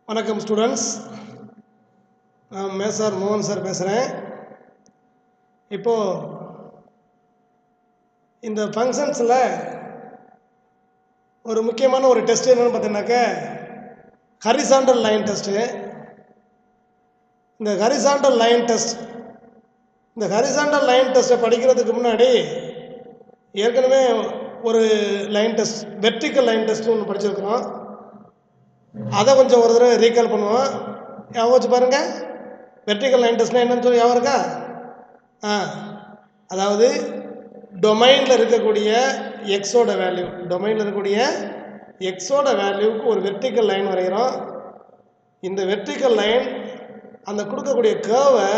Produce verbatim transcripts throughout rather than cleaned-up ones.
வணக்கம் ஸ்டூடெண்ட்ஸ், நான் மேசார் மோகன் சார் பேசுகிறேன். இப்போது இந்த ஃபங்க்ஷன்ஸில் ஒரு முக்கியமான ஒரு டெஸ்ட் என்னென்னு பார்த்தீங்கன்னாக்க ஹரிசாண்டல் லைன் டெஸ்ட்டு. இந்த ஹரிசாண்டல் லைன் டெஸ்ட் இந்த ஹரிசாண்டல் லைன் டெஸ்ட்டை படிக்கிறதுக்கு முன்னாடி ஏற்கனவே ஒரு line test vertical line test ஒன்று படிச்சிருக்கிறோம். அதை கொஞ்சம் ஒரு தடவை ரீகால் பண்ணுவோம். ஞாபகம் வச்சு பாருங்கள். வெர்டிக்கல் லைன் டெஸ்ட்னா என்னன்னு சொல்லி ஞாபகம் இருக்கா? ஆ அதாவது டொமைனில் இருக்கக்கூடிய எக்ஸோட வேல்யூ டொமைனில் இருக்கக்கூடிய எக்ஸோட வேல்யூவுக்கு ஒரு வெர்டிக்கல் லைன் வரைகிறோம். இந்த வெர்டிக்கல் லைன் அந்த கொடுக்கக்கூடிய கர்வை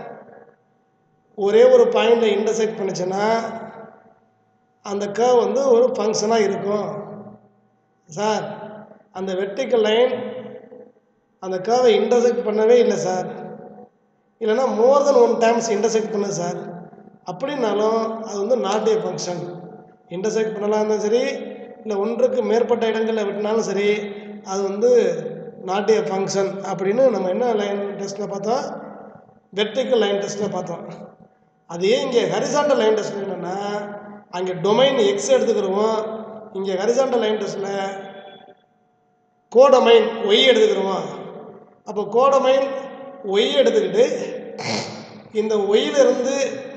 ஒரே ஒரு பாயிண்டில் இன்டர்செக்ட் பண்ணிச்சுன்னா அந்த கர்வ் வந்து ஒரு ஃபங்க்ஷனாக இருக்கும். சார், அந்த வெர்டிக்கல் லைன் அந்த கர்வை இன்டர்செக்ட் பண்ணவே இல்லை சார், இல்லைனா more than one times intersect பண்ணு சார் அப்படின்னாலும் அது வந்து நாட் ஏ ஃபங்க்ஷன். இன்டர்செக்ட் பண்ணலாம் இருந்தாலும் சரி, இல்லை ஒன்றுக்கு மேற்பட்ட இடங்களில் விட்டினாலும் சரி, அது வந்து நாட் ஏ ஃபங்க்ஷன் அப்படின்னு நம்ம என்ன லைன் டெஸ்ட்டில் பார்த்தோம்? வெர்டிக்கல் லைன் டெஸ்ட்டில் பார்த்தோம். அதே இங்கே ஹரிசாண்டல் லைன் டெஸ்ட்டில் என்னென்னா, அங்கே டொமைன் எக்ஸ் எடுத்துக்கிறோம், இங்கே ஹரிசாண்டல் லைன் டெஸ்ட்டில் கோடமைன் ஒய் எடுத்துக்கிறோம். அப்போ கோடமைன் ஒய் எடுத்துக்கிட்டு இந்த ஒய்யிலிருந்து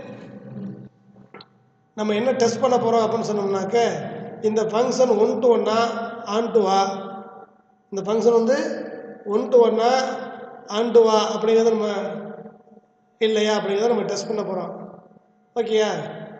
நம்ம என்ன டெஸ்ட் பண்ண போகிறோம் அப்படின்னு சொன்னோம்னாக்க, இந்த ஃபங்க்ஷன் ஒன் டு ஒன்னா ஆன் டுவா, இந்த ஃபங்க்ஷன் வந்து ஒன் டு ஒன்னா ஆன் டுவா அப்படிங்கிறத நம்ம இல்லையா அப்படிங்கிறத நம்ம டெஸ்ட் பண்ண போகிறோம். ஓகேயா?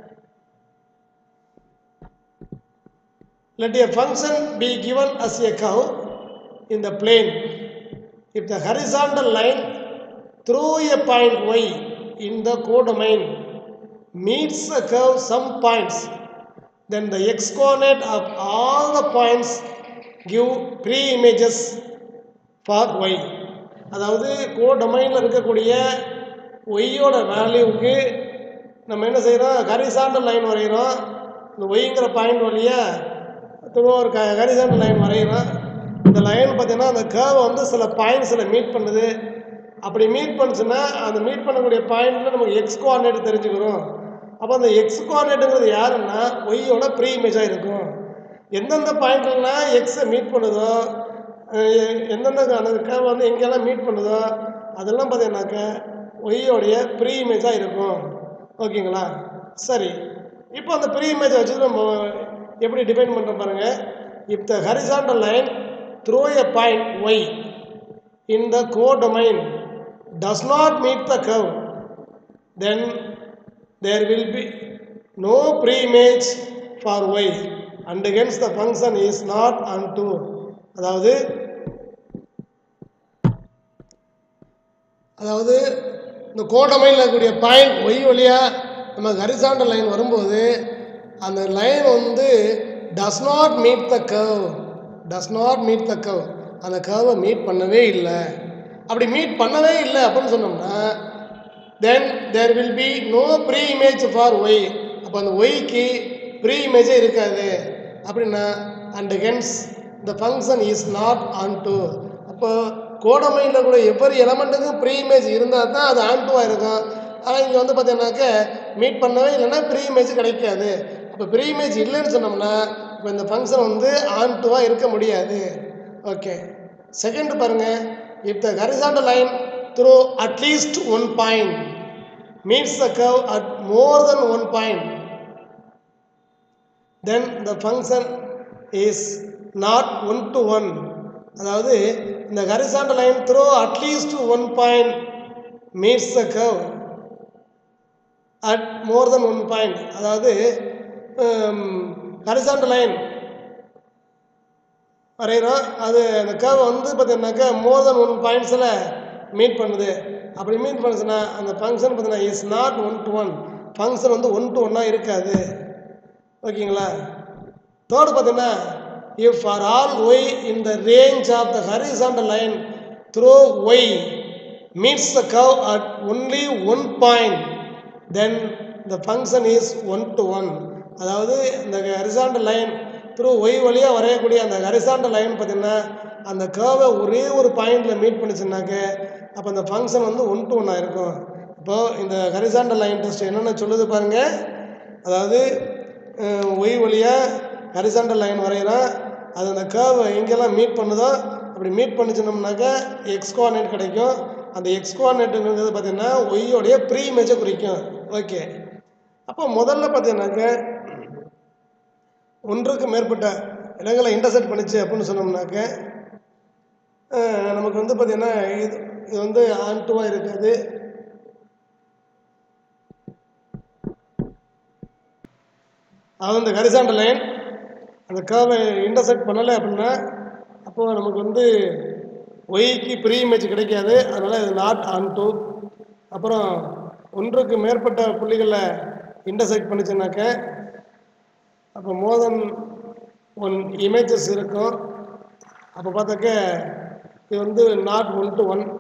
Let a function be given as a curve in the plane. If the horizontal line through a point y in the codomain meets the curve some points, then the x-coordinate of all the points give pre-images for y. அதாவது கோடொமைனில் இருக்கக்கூடிய ஒய்யோட வேல்யூவுக்கு நம்ம என்ன செய்கிறோம்? Horizontal line வரைகிறோம். இந்த ஒய்ங்கிற point வழியாக திரும்ப ஒரு க ஹரிசாண்டல் லைன் வரைகிறோம். இந்த லைன் பார்த்தீங்கன்னா அந்த கர்வை வந்து சில பாயிண்ட்ஸில் மீட் பண்ணுது. அப்படி மீட் பண்ணுச்சுன்னா அந்த மீட் பண்ணக்கூடிய பாயிண்டில் நமக்கு எக்ஸ் கோஆர்டினேட் தெரிஞ்சுக்கிறோம். அப்போ அந்த எக்ஸ் கோஆர்டினேட்டுங்கிறது யாருன்னா ஒய்யோட ப்ரீ இமேஜாக இருக்கும். எந்தெந்த பாயிண்ட்லாம் எக்ஸை மீட் பண்ணுதோ, எந்தெந்த அந்த கர்வை வந்து எங்கெல்லாம் மீட் பண்ணுதோ அதெல்லாம் பார்த்தீங்கன்னாக்க ஒய்யோடைய ப்ரீ இமேஜாக இருக்கும். ஓகேங்களா? சரி, இப்போ அந்த ப்ரீ இமேஜை வச்சு நம்ம எப்படி டிஃபைன் பண்ணுறோம் பாருங்கள். If the horizontal line through a point y in the codomain does not meet the curve, then there will be no pre-image for y and hence the function is not onto. அதாவது அதாவது இந்த கோடமைனில் இருக்கக்கூடிய point Y வழியாக நம்ம horizontal line வரும்போது அந்த line வந்து does not meet the curve does not meet the curve அந்த கர்வை மீட் பண்ணவே இல்லை. அப்படி மீட் பண்ணவே இல்லை அப்படின்னு சொன்னோம்னா then there will be no preimage for Y. அப்போ அந்த ஒய்க்கு ப்ரீ இமேஜே இருக்காது. அப்படின்னா and hence the function is not onto. அப்போ கோடமைனில் கூட எவ்வொரு எலமெண்ட்டுக்கும் ப்ரீ இமேஜ் இருந்தால் தான் அது ஆன் டுவாக இருக்கும். ஆனால் இங்கே வந்து பார்த்தீங்கன்னாக்க மீட் பண்ணவே இல்லைன்னா ப்ரீ இமேஜ் கிடைக்காது. இப்போ ப்ரீ இமேஜ் இல்லைன்னு சொன்னோம்னா இப்போ இந்த ஃபங்க்ஷன் வந்து ஆன் டுவாக இருக்க முடியாது. ஓகே, செகண்ட் பாருங்கள். If the horizontal line through at least one point meets the curve at more than one point, then the function is not one to one. அதாவது இந்த horizontal line through at least one point meets the curve at more than one point. அதாவது horizontal line வரைகிறோம், அது அந்த curve வந்து பார்த்தீங்கன்னாக்கா மோர் than one பாயிண்ட்ஸில் meet பண்ணுது. அப்படி மீட் பண்ணுச்சுன்னா அந்த ஃபங்க்ஷன் பார்த்தீங்கன்னா is not one to one. Function வந்து ஒன் டு ஒன்னாக இருக்காது. ஓகேங்களா? தேர்டு பார்த்தீங்கன்னா if for all y in the range of the horizontal line through y meets the curve at only one point, then the function is one to one. அதாவது இந்த horizontal line through Y வழியாக வரையக்கூடிய அந்த horizontal line பார்த்திங்கன்னா அந்த கர்வை ஒரே ஒரு பாயிண்டில் மீட் பண்ணிச்சுனாக்க அப்போ அந்த ஃபங்க்ஷன் வந்து ஒன் டு ஒன்னாக இருக்கும். இப்போது இந்த ஹரிசாண்டல் லைன் டெஸ்ட் என்னென்ன சொல்லுது பாருங்கள். அதாவது ஒய் வழியாக ஹரிசாண்டல் லைன் வரைகிறோம். அது அந்த கர்வை எங்கெல்லாம் மீட் பண்ணுதோ அப்படி மீட் பண்ணிச்சுனோம்னாக்கா எக்ஸ் கோஆர்டினேட் கிடைக்கும். அந்த எக்ஸ் கோஆர்டினேட்டுங்கிறது பார்த்திங்கன்னா ஒய்யோடைய ப்ரீ இமேஜை குறிக்கும். ஓகே, அப்போ முதல்ல பார்த்தீங்கன்னாக்க ஒன்றுக்கு மேற்பட்ட இடங்களை இன்டர்செக்ட் பண்ணிச்சு அப்படின்னு சொன்னோம்னாக்க நமக்கு வந்து பார்த்திங்கன்னா இது இது வந்து ஆன் டூவாக இருக்காது. அது வந்து ஹரிசாண்டல் லைன் அந்த கர்வை இன்டர்செக்ட் பண்ணலை அப்படின்னா அப்போது நமக்கு வந்து ஒய்க்கு ப்ரீ இமேஜ் கிடைக்காது. அதனால் இது நாட் ஆன் டூ. அப்புறம் ஒன்றுக்கு மேற்பட்ட புள்ளிகளில் இன்டர்செக்ட் பண்ணிச்சுனாக்க அப்போ மோர் தென் ஒன் இமேஜஸ் இருக்கும். அப்போ பார்த்தாக்க இது வந்து நாட் ஒன் டு ஒன்.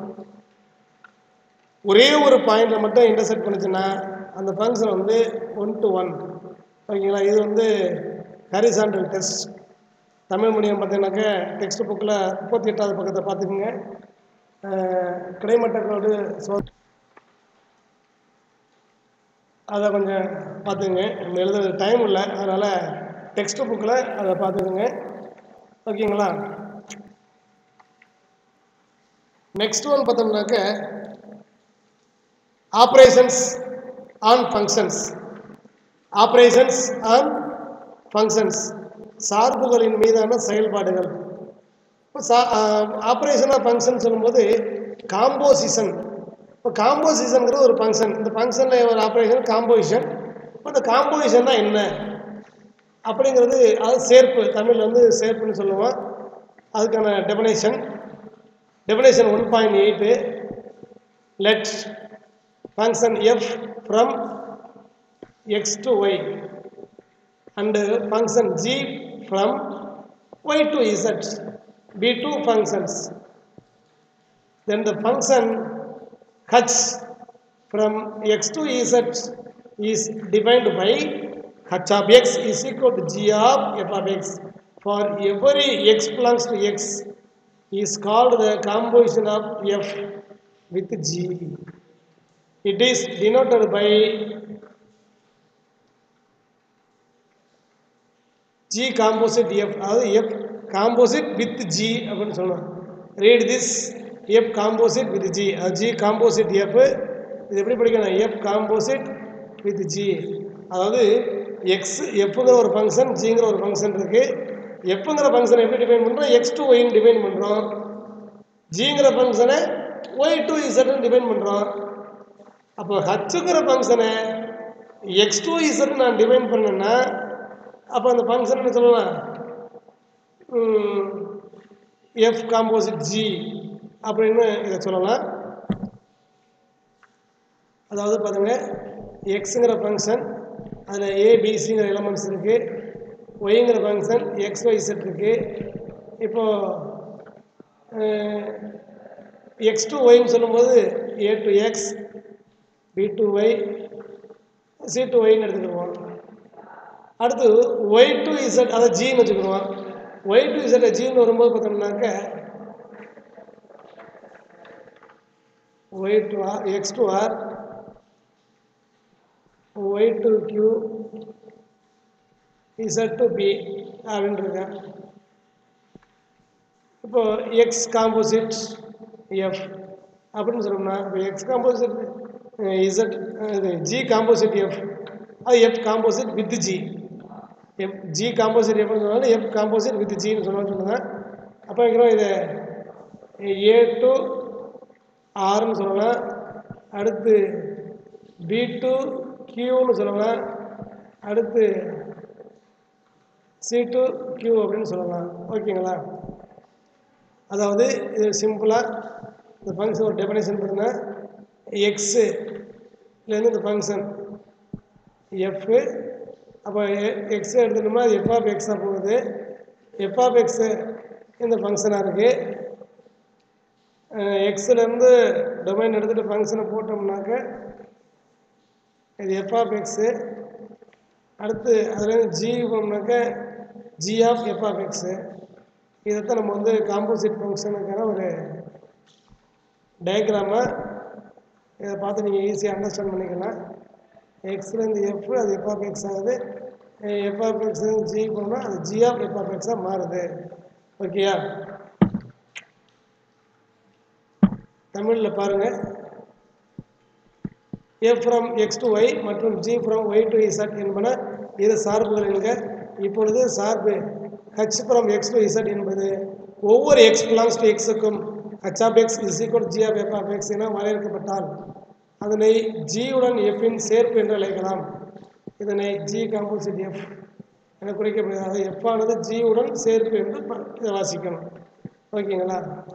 ஒரே ஒரு பாயிண்டில் மட்டும் இன்டர்செக்ட் பண்ணிச்சுன்னா அந்த ஃபங்க்ஷன் வந்து ஒன் டு ஒன். ஓகேங்களா? இது வந்து ஹரிசாண்டல் டெஸ்ட். தமிழ் மீடியம் பார்த்தீங்கன்னாக்க டெக்ஸ்ட் புக்கில் முப்பத்தி எட்டாவது பக்கத்தை பார்த்துக்குங்க. கிடைமட்டக்கோடு சோ அதை கொஞ்சம் பார்த்துக்குங்க. நம்ம எழுதுறது டைம் இல்லை, அதனால் டெக்ஸ்ட் புக்கில் அதை பார்த்துக்குங்க. ஓகேங்களா? நெக்ஸ்ட் ஒன் பார்த்தோம்னாக்க operations on functions. Operations on functions சார்புகளின் மீதான செயல்பாடுகள். இப்போ சா ஆப்ரேஷன் ஆஃப் ஃபங்க்ஷன் சொல்லும்போது காம்போசிஷன். இப்போ காம்போசிஷனுங்கிறது ஒரு ஃபங்க்ஷன். இந்த ஃபங்க்ஷனில் ஒரு ஆப்ரேஷன் காம்போசிஷன். இப்போ இந்த காம்போசிஷன்னா என்ன அப்படிங்கிறது அது சேர்ப்பு. தமிழில் வந்து சேர்ப்புன்னு சொல்லுவோம். அதுக்கான definition definition one point eight let function F from X to Y and function g from y to z be two functions. Then the function h from x to z is defined by h of x is equal to g of f of x. For every x belongs to x is called the composition of f with g. It is denoted by G composite F. அதாவது F composite with G அப்படின்னு சொல்லலாம். Read this F composite with G. அது G composite F. இது எப்படி படிக்கணும்? F composite with G. அதாவது X Fங்கிற ஒரு function, Gங்கிற ஒரு ஃபங்க்ஷன் இருக்கு. Fங்கிற ஃபங்க்ஷனை எப்படி டிஃபைன் பண்ணுறோம்? X to Yன்னு டிஃபைன் பண்ணுறோம். Gங்கிற ஃபங்க்ஷனை Y to Zன்னு டிஃபைன் பண்ணுறோம். அப்போ Hங்கிற ஃபங்க்ஷனை X to Z நான் டிஃபைன் பண்ணேன்னா அப்போ அந்த ஃபங்க்ஷன் சொல்லலாம் எஃப் காம்போசிட் ஜி அப்படின்னு இதை சொல்லலாம். அதாவது பாருங்க, எக்ஸுங்கிற ஃபங்க்ஷன் அதில் ஏபிசிங்கிற எலமெண்ட்ஸ் இருக்குது. ஒய்ங்கிற ஃபங்க்ஷன் எக்ஸ் ஒய் செட் இருக்குது. இப்போது எக்ஸ் டு ஒய்ன்னு சொல்லும்போது a to x, b to y, c to ஒய்ன்னு எடுத்துக்கிடுவோம். அடுத்து ஒய் டு இசட் அதை ஜின்னு வச்சுக்கிடுவோம். ஒய் டு இசட் ஜின்னு வரும்போது பார்த்தோம்னாக்க y to r, x to r, y to q, z to p அப்படின்னு இருக்கேன். இப்போ எக்ஸ் காம்போசிட் எஃப் அப்படின்னு சொன்னோம்னா இப்போ எக்ஸ் காம்போசிட் இசட் இது ஜி காம்போசிட் எஃப், அது f composite with G. F g composite எஃப்னு சொன்னாலும் எஃப் காம்போசிட் வித் ஜின்னு சொன்னாலும் சொல்லுங்க. அப்போ வைக்கிறோம் இதை ஏ டு ஆர்னு சொல்லலாம். அடுத்து பி டு கியூன்னு சொல்லலாம். அடுத்து சி டு கியூ அப்படின்னு சொல்லலாம். ஓகேங்களா? அதாவது இது சிம்பிளாக இந்த ஃபங்க்ஷன் ஒரு டெஃபினேஷன் பார்த்தீங்கன்னா எக்ஸுலேருந்து இந்த ஃபங்க்ஷன் எஃப். அப்போ எக்ஸ் எடுத்துட்டோம்னா அது எஃப் ஆஃப் எக்ஸாக போகுது. எஃப் ஆஃப் எக்ஸு இந்த ஃபங்க்ஷனாக இருக்குது. எக்ஸுலேருந்து டொமைன் எடுத்துகிட்டு ஃபங்க்ஷனை போட்டோம்னாக்க இது எஃப் ஆஃப் எக்ஸு. அடுத்து அதுலேருந்து ஜி போனோம்னாக்க g of f of x. இதைத்தான் நம்ம வந்து காம்போசிட் ஃபங்க்ஷனுக்கான ஒரு டயக்ராமை இதை பார்த்து நீங்கள் ஈஸியாக அண்டர்ஸ்டாண்ட் பண்ணிக்கலாம். எக்ஸ்லேருந்து எஃப் அது எஃப் ஆஃப் எக்ஸ் ஆகுது, எஃப் ஆஃப் எக்ஸ் ஜி போனால் அது ஜி ஆஃப் எஃப் ஆஃப் எக்ஸாக மாறுது. ஓகேயா? தமிழில் பாருங்கள், f from X to y மற்றும் g from y to z என்பன இது சார்புகள் என்க. இப்பொழுது சார்பு h from X to z என்பது ஒவ்வொரு எக்ஸ் பிலாங்ஸ் டு எக்ஸுக்கும் h of x is equal g of f of x என வரையறுக்கப்பட்டால் அதனை ஜியுடன் எஃப்பின் சேர்ப்பு என்று அழைக்கலாம். இதனை ஜி காம்போசிட் எஃப் என குறிக்கப்படுகிறது. எஃப் ஆனது ஜியுடன் சேர்ப்பு என்று இதை வாசிக்கணும். ஓகேங்களா?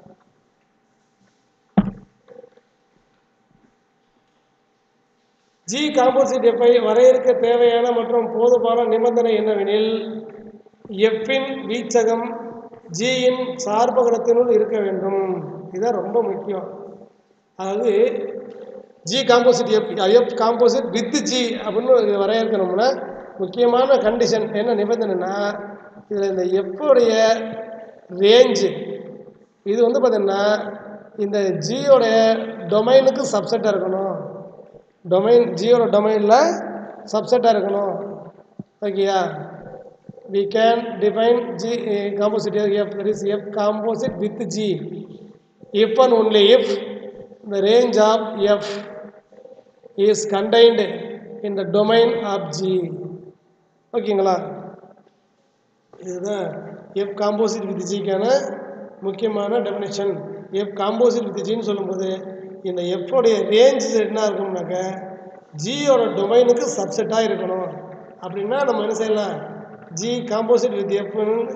ஜி காம்போசிட் எஃப்பை வரையறுக்க தேவையான மற்றும் போதுமான நிபந்தனை என்னவெனில் எஃப்பின் வீச்சகம் ஜியின் சார்பகத்தினுள் இருக்க வேண்டும். இதுதான் ரொம்ப முக்கியம். அதாவது g composite f f composite with g அப்படின்னு வரையறுக்கணும்னா முக்கியமான கண்டிஷன் என்ன நிபந்தனைனா, இதில் இந்த எஃப்புடைய ரேஞ்சு இது வந்து பார்த்தீங்கன்னா இந்த ஜியோடைய டொமைனுக்கு சப்செட்டாக இருக்கணும். டொமைன் ஜியோட டொமைனில் சப்செட்டாக இருக்கணும். ஓகேயா? we can define G uh, composite F, that is F composite with G if and only if the range of F is contained in the domain of G. ஓகேங்களா? இதுதான் F composite with G க்கான முக்கியமான definition. F composite with G ன்னு சொல்லும்போது இந்த F உடைய range என்ன இருக்கும்னாக்க ஜியோட டொமைனுக்கு சப்செட்டாக இருக்கணும். அப்படின்னா நம்ம என்ன செய்யலாம், g composite with f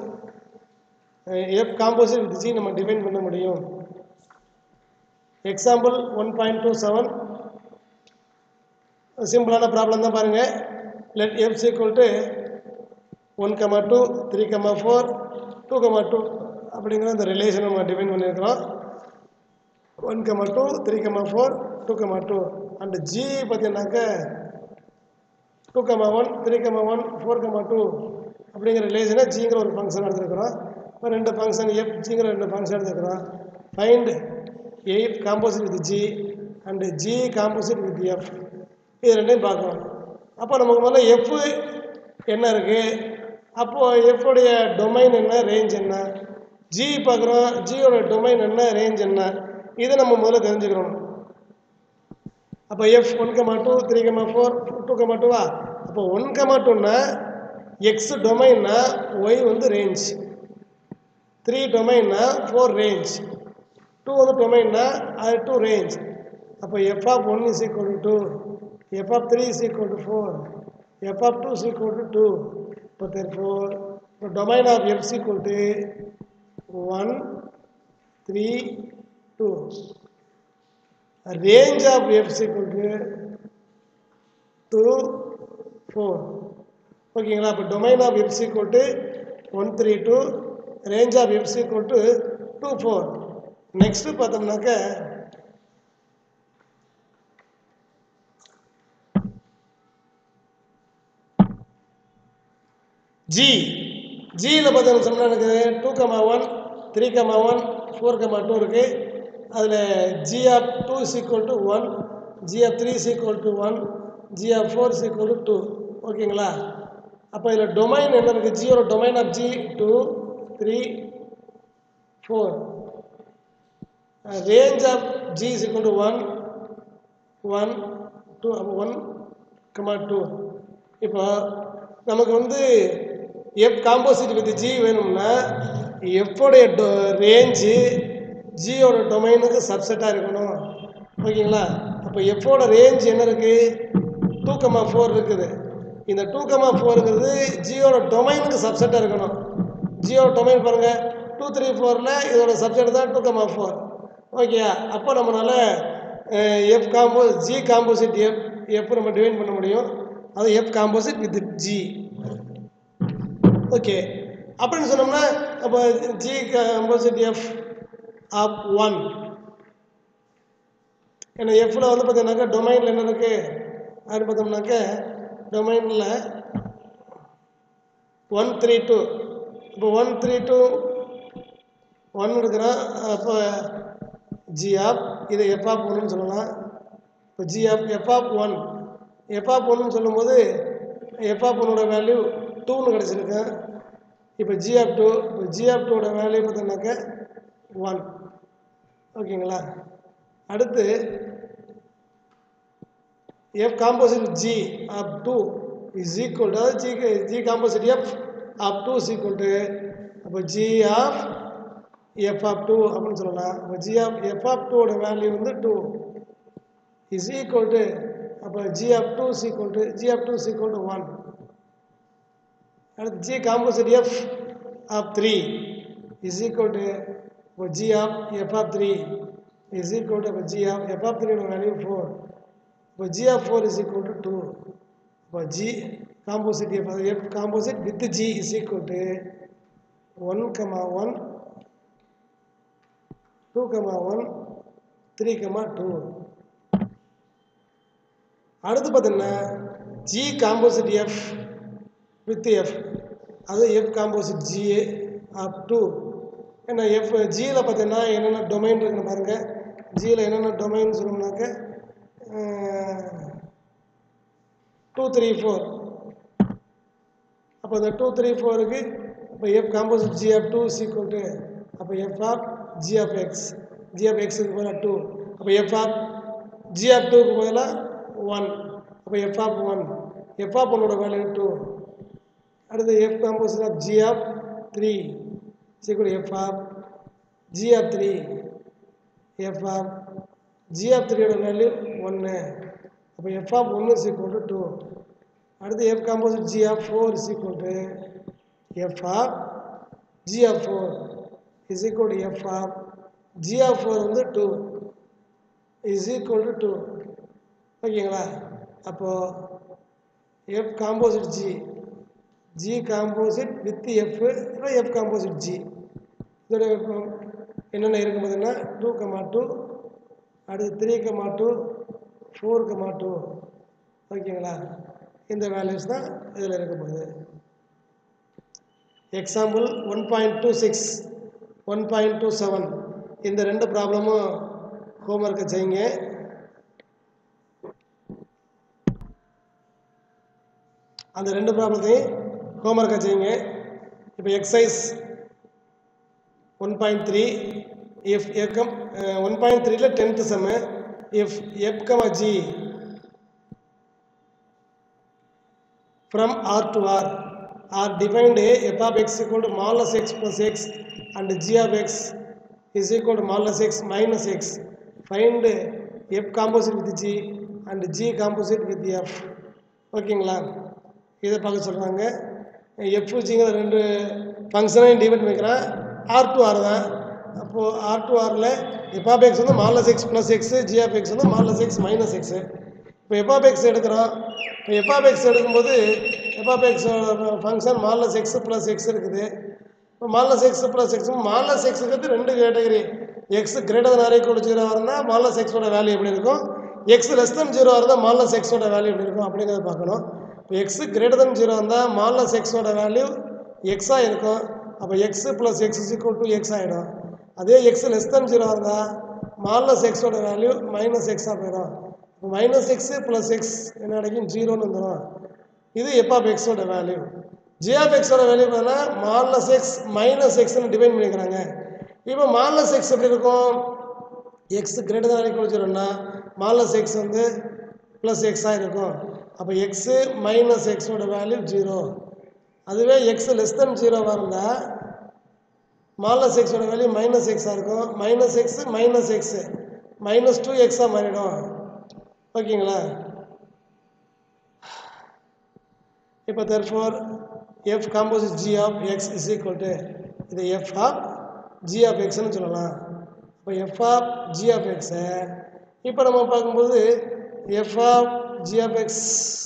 f composite with g நம்ம டிஃபைன் பண்ண முடியும். Example one point two seven சிம்பிளான ப்ராப்ளம் தான் பாருங்கள். Let f equal to one comma two three comma four two comma two அப்படிங்கிற அந்த ரிலேஷன் நம்ம டிஃபைன் பண்ணியிருக்கிறோம். One comma two three comma four two comma two and g பார்த்தீங்கன்னாக்க two comma one three comma one four comma two அப்படிங்கிற ரிலேஷனை ஜிங்கிற ஒரு function எடுத்துருக்கிறோம். இப்போ ரெண்டு ஃபங்க்ஷன் எஃப் ஜிங்கிற ரெண்டு ஃபங்க்ஷன் எடுத்துக்கிறோம். Find f composite with g and g composite with f, இது ரெண்டையும் பார்க்கணும். அப்போ நமக்கு முதல்ல எஃப் என்ன இருக்குது, அப்போது எஃப்வுடைய டொமைன் என்ன, ரேஞ்ச் என்ன, ஜி பார்க்குறோம், ஜியோட டொமைன் என்ன, ரேஞ்ச் என்ன, இதை நம்ம முதல்ல தெரிஞ்சுக்கிறோம். அப்போ f one comma two three comma four two comma டூவா, அப்போ ஒன் கமா டூன்னா எக்ஸ் டொமைன்னா ஒய் வந்து ரேஞ்ச், த்ரீ டொமைன்னா ஃபோர் ரேஞ்ச், டூ வந்து டொமைன்னா அது டூ ரேஞ்ச். அப்போ f of one is equal to two, f of three is equal to four, f of two is equal to two. இப்போ therefore இப்போ domain of f is equal to one three two, range of f is equal to two four. ஓகேங்களா? அப்போ domain of f is equal to one three two, range of f is equal to two four. Next பார்த்தோம்னாக்க g ஜியில் பார்த்தோம்னு சொன்னால் எனக்கு two comma one three comma one four comma two இருக்குது. அதில் g of two is equal to one, g of three is equal to one, g of four is equal to two. ஓகேங்களா? அப்போ இதில் domain என்ன இருக்குது, ஜியோட domain of G two three four, range of g is equal to one one two, அப்போ one comma two. இப்போ நமக்கு வந்து எஃப் காம்போசிட் வித் ஜி வேணும்னா எஃப்வுடைய டொ ரேஞ்சு ஜியோட டொமைனுக்கு சப்செட்டாக இருக்கணும். ஓகேங்களா? அப்போ எஃப்ஓட ரேஞ்ச் என்ன இருக்குது, டூ கமா ஃபோர் இருக்குது. இந்த டூ கமா ஃபோருங்கிறது ஜியோட டொமைனுக்கு சப்செட்டாக இருக்கணும். ஜியோட டொமைன் பாருங்கள், டூ த்ரீ ஃபோரில் இதோட சப்செட் தான் டூ கமா ஃபோர். ஓகே, அப்போ நம்மளால் f compo g composite f f நம்ம டிவைன் பண்ண முடியும். அது f composite with g. Okay, அப்படின்னு சொன்னோம்னா அப்போ g composite f of one, ஏன்னா எஃப்ல வந்து பார்த்தீங்கன்னாக்கா டொமைனில் என்ன இருக்குது அப்படின்னு பார்த்தோம்னாக்க டொமைனில் ஒன் த்ரீ டூ, இப்போ ஒன் த்ரீ டூ ஒன் எடுக்கிறோம். அப்போ ஜி ஆஃப் இதை எஃப் ஆஃப் ஒன்றுன்னு சொல்லலாம். இப்போ g of f of one f of ஒன்னு சொல்லும்போது எஃப் ஆஃப் ஒன்னோட வேல்யூ டூன்னு கிடச்சிருக்கு. இப்போ ஜி ஆஃப் டூ இப்போ ஜி ஆஃப் டூவோட வேல்யூ பார்த்தோம்னாக்க ஒன். ஓகேங்களா? அடுத்து f composite g of two is equal to g g composite f of two is equal to அப்போ g of f of two அப்படின்னு சொல்லலாம். அப்போ ஜி ஆஃப் எஃப் ஆஃப் டூவோட வேல்யூ வந்து டூ இஸ் ஈக்குவல் டு அப்போ g of two is equal to g of two is equal to one. அடுத்து g composite f of three is equal to இப்போ g of f of three is equal to அப்போ g of f of த்ரீயோட value four. இப்போ g of four is equal to two. இப்போ g composite f f composite with g is equal to one comma one two comma one three comma two. அடுத்து பார்த்தீங்கன்னா g composite f with f அது f composite g of two. ஏன்னா f ஜியில் பார்த்தீங்கன்னா என்னென்ன domain இருக்குன்னு பாருங்கள். ஜியில் என்னென்ன டொமைன் சொல்லணும்னாக்க டூ த்ரீ ஃபோர். அப்போ இந்த டூ த்ரீ ஃபோருக்கு இப்போ f composite g of two is equal to அப்போ f of g of x g of எக்ஸுக்கு பதிலாக டூ. அப்போ எஃப் ஆஃப் ஜி ஆஃப் டூக்கு பதிலாக ஒன். அப்போ f of one f of ஒன்னோட வேல்யூ டூ. அடுத்து f composite of g of three equal f of g of three f of g of த்ரீயோட value ஒன்று. அப்போ எஃப் ஆஃப் ஒன்று is equal to two. அடுத்து f composite g of four is equal to f of g of four is equal to f of g of four வந்து two is equal to two. ஓகேங்களா? அப்போது F composite g g composite with f இல்லை f composite g இதோட என்னென்ன இருக்குது பார்த்தீங்கன்னா two comma two அடுத்து three comma two four comma two. ஓகேங்களா? இந்த வேல்யூஸ் தான் இதில் இருக்க போகுது. Example one point two six one point two seven இந்த ரெண்டு ப்ராப்ளமும் ஹோம்ஒர்க்கை செய்யுங்க. அந்த ரெண்டு ப்ராப்ளத்தையும் ஹோம்ஒர்க்கை செய்யுங்க. இப்போ exercise one point three if எஃப்கம் ஒன் பாயிண்ட் த்ரீல டென்த்து செம்மு if f comma g from R to R are defined a f of x equal to modulus x plus x and g of x is equal to modulus x minus x. Find f composite with g and g composite with f. ஓகேங்களா? இதை பார்க்க சொல்கிறாங்க. எஃப் ஜிங்கிற ரெண்டு ஃபங்க்ஷனையும் டிவைட் பண்ணிக்கிறேன். ஆர் டு ஆர் தான். அப்போது ஆர் டு ஆரில் எஃப் ஆஃப் எக்ஸ் வந்து modulus x plus x g of x வந்து மாலஸ் எக்ஸ் மைனஸ் எக்ஸு. இப்போ எஃப் ஆஃப் எக்ஸ் எடுக்கிறோம். இப்போ எஃப் ஆஃப் எக்ஸ் எடுக்கும்போது f of x function modulus x plus x இருக்குது. இப்போ modulus x plus x modulus எக்ஸுக்கு ரெண்டு category. X greater than or equal zero இருந்தால் மாலஸ் எக்ஸோட வேல்யூ எப்படி இருக்கும், எக்ஸ் லெஸ் தன் ஜீரோ இருந்தால் மாலஸ் எக்ஸோட வேல்யூ எப்படி இருக்கும் அப்படிங்கிறத பார்க்கணும். இப்போ எக்ஸ் கிரேட்டர் தன் ஜீரோ இருந்தால் மாலஸ் எக்ஸோட வேல்யூ எக்ஸாக இருக்கும். அப்போ x plus x is equal to x ஆகிடும். அதே எக்ஸ் லெஸ் தன் ஜீரோ இருந்தால் மாலஸ் எக்ஸோட வேல்யூ மைனஸ் எக்ஸாக போயிடும். மைனஸ் எக்ஸு ப்ளஸ் எக்ஸ் என்ன கிடைக்கும், ஜீரோன்னு வந்துடும். இது எஃப் ஆஃப் எக்ஸோட வேல்யூ. ஜி ஆஃப் எக்ஸோட வேல்யூ பார்த்தீங்கன்னா மாலஸ் எக்ஸ் மைனஸ் எக்ஸ்ன்னு டிவைன் பண்ணிக்கிறாங்க. இப்போ மாலஸ் எக்ஸ் எப்படி இருக்கும், எக்ஸ் கிரேட்டர் தான் ஈக்குவல் ஜீரோன்னா மாலஸ் எக்ஸ் வந்து ப்ளஸ் எக்ஸாக இருக்கும். அப்போ எக்ஸு மைனஸ் எக்ஸோட வேல்யூ ஜீரோ. அதுவே எக்ஸ் லெஸ் தென் ஜீரோவாக இருந்தால் மாலஸ் எக்ஸோட வேல்யூ மைனஸ் எக்ஸாக இருக்கும். Minus x minus x minus two எக்ஸாக மாறிடும். ஓகேங்களா? இப்போ therefore f composite g of x is equal to இது f of g of x ன்னு சொல்லலாம். இப்போ f of g of x இப்போ நம்ம பார்க்கும்போது f of g of x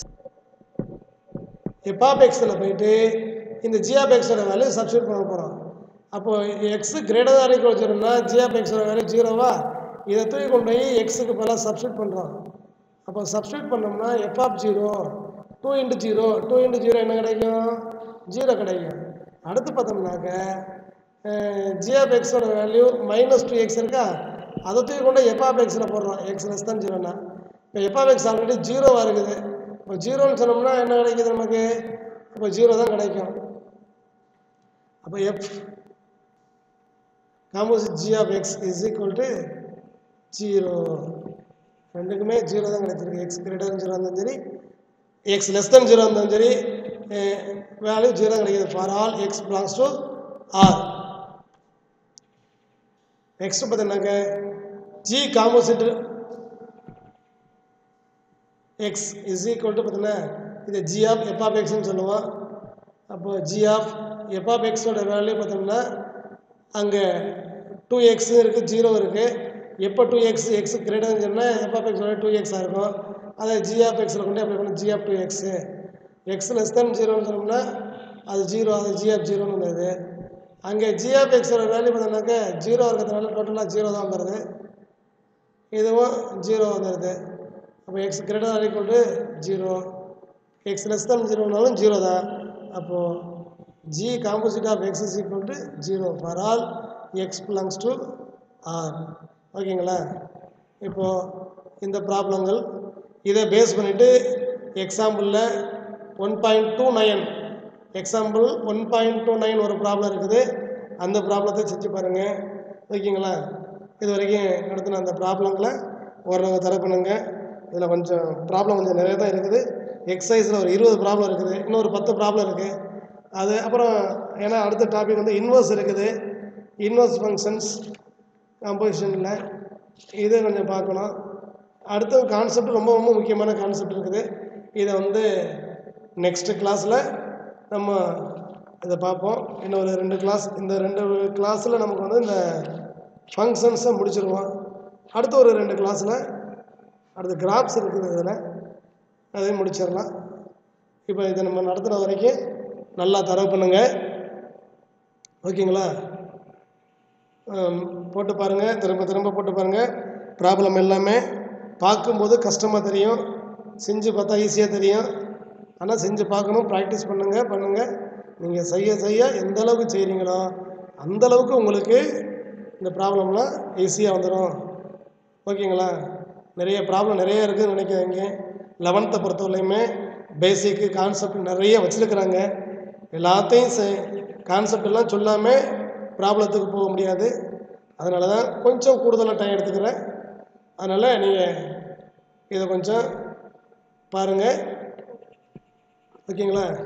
f of xல போயிட்டு இந்த g of x ஓட வேல்யூ சப்ஸ்டிட்யூட் பண்ண போகிறோம். அப்போ x greater than equal to ஜீரோனா g of x ஓட வேல்யூ ஜீரோவா, இதை தூக்கி கொண்டு போய் எக்ஸுக்கு பதிலாக சப்ஸ்டிட்யூட் பண்ணுறோம். அப்போ சப்ஸ்டிட்யூட் பண்ணோம்னா f of zero two into zero two into zero என்ன கிடைக்கும், ஜீரோ கிடைக்கும். அடுத்து பார்த்தோம்னாக்க ஜி ஆஃப் எக்ஸோட வேல்யூ மைனஸ் டூ எக்ஸ் இருக்கா, அதை தூக்கி கொண்டு எஃப் ஆஃப் எக்ஸில் போடுறோம். எக்ஸ் லெஸ் தான் ஜீரோனா இப்போ எஃப் ஆஃப் எக்ஸ் ஆல்ரெடி ஜீரோவாக இருக்குது. இப்போ ஜீரோன்னு சொன்னோம்னா என்ன கிடைக்குது நமக்கு? இப்போ ஜீரோ தான் கிடைக்கும். அப்போ f composite g of x is equal to zero. ரெண்டுக்குமே ஜீரோ தான் கிடைச்சிருக்கு. எக்ஸ் கிரேட்டர் தன் ஜீரோ இருந்தாலும் சரி, எக்ஸ் லெஸ் தன் ஜீரோ இருந்தாலும் சரி, வேல்யூ ஜீரோ கிடைக்குது. For all x belongs to R. Next பார்த்தீங்கன்னாக்க g composite x is equal to பார்த்தீங்கன்னா இது ஜி ஆஃப் எஃப் ஆஃப் எக்ஸ்ன்னு சொல்லுவோம். அப்போது ஜி ஆஃப் எஃப் ஆஃப் எக்ஸோட வேல்யூ பார்த்தோம்னா அங்கே டூ எக்ஸ் இருக்குது, ஜீரோ இருக்குது. எப்போ டூ எக்ஸ் எக்ஸ் கிரேட்டர்னு சொன்னால் எஃப் ஆஃப் எக்ஸோட டூ எக்ஸாக இருக்கும். அதை ஜி ஆஃப் எக்ஸில் கொண்டு அப்ளை பண்ணி g of two x. X less than ஜீரோன்னு சொன்னோம்னா அது ஜீரோ, அது ஜி ஆஃப் ஜீரோன்னு வந்தது. அங்கே ஜி ஆஃப் எக்ஸோட வேல்யூ பார்த்தோம்னாக்க ஜீரோ இருக்கிறதுனால டோட்டலாக ஜீரோ தான் வந்துடுது. இதுவும் ஜீரோ வந்துடுது. அப்போ x greater or equal to zero, x less than ஜீரோனாலும் ஜீரோ தான். அப்போது g composite of x is equal to zero for all x belongs to R. ஓகேங்களா? இப்போது இந்த ப்ராப்ளங்கள் இதை பேஸ் பண்ணிவிட்டு எக்ஸாம்பிளில் one point two nine example one point two nine ஒரு ப்ராப்ளம் இருக்குது. அந்த ப்ராப்ளத்தை செஞ்சு பாருங்கள். ஓகேங்களா? இது வரைக்கும் நடத்தின அந்த ப்ராப்ளங்களை ஓரளவு தர பண்ணுங்க. இதில் கொஞ்சம் ப்ராப்ளம் கொஞ்சம் நிறைய தான் இருக்குது. எக்ஸசைஸில் ஒரு இருபது ப்ராப்ளம் இருக்குது, இன்னொரு பத்து ப்ராப்ளம் இருக்குது. அது அப்புறம் ஏன்னா அடுத்த டாபிக் வந்து இன்வர்ஸ் இருக்குது. இன்வர்ஸ் ஃபங்க்ஷன்ஸ் காம்போசிஷனில் இதை கொஞ்சம் பார்க்கணும். அடுத்த கான்செப்ட் ரொம்ப ரொம்ப முக்கியமான கான்செப்ட் இருக்குது. இதை வந்து நெக்ஸ்ட்டு கிளாஸில் நம்ம இதை பார்ப்போம். இன்னும் ஒரு ரெண்டு கிளாஸ், இந்த ரெண்டு கிளாஸில் நமக்கு வந்து இந்த ஃபங்க்ஷன்ஸை முடிச்சிருவோம். அடுத்த ஒரு ரெண்டு கிளாஸில் அடுத்த கிராஃப்ஸ் இருக்குது, இதில் அதையும் முடிச்சிடலாம். இப்போ இதை நம்ம நடத்துகிற வரைக்கும் நல்லா தரவு பண்ணுங்க. ஓகேங்களா? போட்டு பாருங்கள், திரும்ப திரும்ப போட்டு பாருங்கள். ப்ராப்ளம் எல்லாமே பார்க்கும்போது கஷ்டமாக தெரியும், செஞ்சு பார்த்தா ஈஸியாக தெரியும். ஆனால் செஞ்சு பார்க்கணும், ப்ராக்டிஸ் பண்ணுங்கள் பண்ணுங்கள். நீங்கள் செய்ய செய்ய எந்த அளவுக்கு செய்கிறீங்களோ அந்தளவுக்கு உங்களுக்கு இந்த ப்ராப்ளம்லாம் ஈஸியாக வந்துடும். ஓகேங்களா? நிறைய ப்ராப்ளம் நிறைய இருக்குதுன்னு நினைக்காதீங்க. லெவன்த்தை பொறுத்தவரையுமே பேசிக்கு கான்செப்ட் நிறைய வச்சுருக்குறாங்க. எல்லாத்தையும் செ கான்செப்ட் எல்லாம் சொல்லாமல் ப்ராப்ளத்துக்கு போக முடியாது. அதனால தான் கொஞ்சம் கூடுதலாக டைம் எடுத்துக்கிறேன். அதனால் நீங்கள் இதை கொஞ்சம் பாருங்கள். ஓகேங்களா?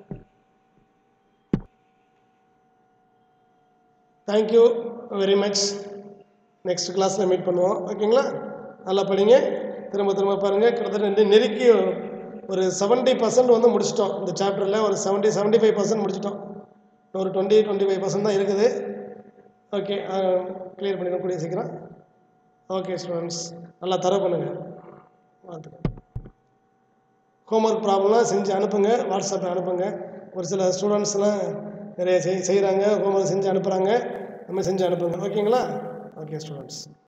Thank you very much. நெக்ஸ்ட் கிளாஸில் மீட் பண்ணுவோம். ஓகேங்களா? நல்லா படிங்க, திரும்ப திரும்ப பாருங்கள். கிட்டத்தட்ட நெருக்கி ஒரு செவன்ட்டி பர்சன்ட் வந்து முடிச்சிட்டோம். இந்த சாப்டரில் ஒரு செவன்ட்டி செவன்ட்டி ஃபைவ் பர்சன்ட் முடிச்சிட்டோம். ஒரு டுவெண்ட்டி டுவெண்ட்டி ஃபைவ் பர்சன்ட் தான் இருக்குது. ஓகே, கிளியர் பண்ணிட கூடிய சீக்கிரம். ஓகே ஸ்டூடெண்ட்ஸ், நல்லா தர பண்ணுங்கள். பார்த்துக்கோங்க. ஹோம்ஒர்க் ப்ராப்ளம்லாம் செஞ்சு அனுப்புங்க, வாட்ஸ்அப்பில் அனுப்புங்க. ஒரு சில ஸ்டூடெண்ட்ஸ்லாம் நிறைய செய் செய்கிறாங்க, ஹோம்ஒர்க் செஞ்சு அனுப்புகிறாங்க. நம்ம செஞ்சு அனுப்புங்க. ஓகேங்களா? Okay students.